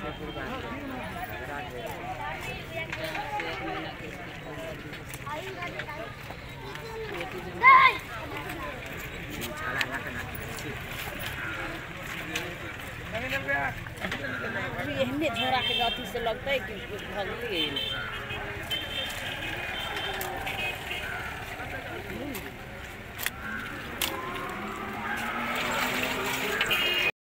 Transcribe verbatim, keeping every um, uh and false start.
झोरा के अथी से लगता है कि भगली